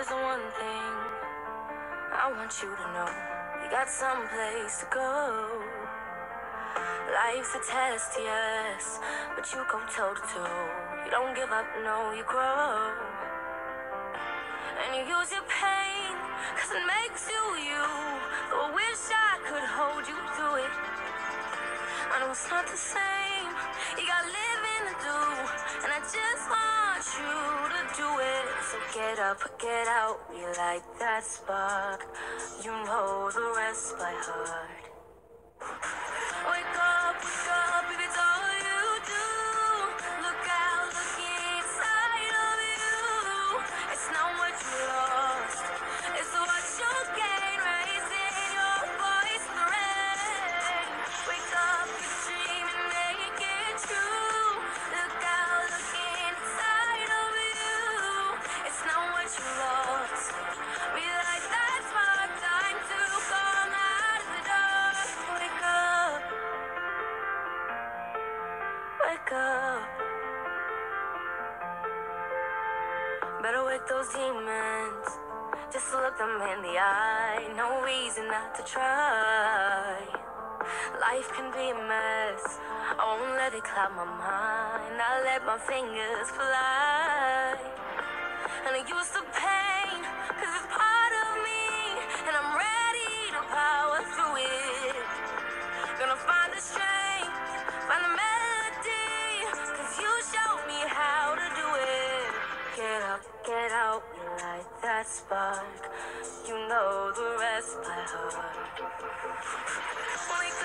there's one thing I want you to know. You got someplace to go. Life's a test, yes, but you go toe to toe. You don't give up, no, you grow. And you use your pain, cause it makes you you. Though I wish I could hold you through it. I know it's not the same, you got living to do, and I just want you to do it. So get up, get out, relight that spark. You know the rest by heart. Wake up, if it's all you do. Look out, look inside of you. It's not what you lost, it's what you gain. Raising your voice in the rain. Wake up, your dream and make it true. Look out, look inside of you. It's not what you lost. Relight that spark, time to come out of the dark. Wake up, wake up. Better wake those demons, just to look them in the eye. No reason not to try. Life can be a mess, I won't let it cloud my mind. I let my fingers fly. And I use the pain, cause it's part of me, and I'm ready to power through it. Gonna find the strength, find the melody, cause you showed me how to do it. Get up, get out, light that spark. You know the rest by heart. Wake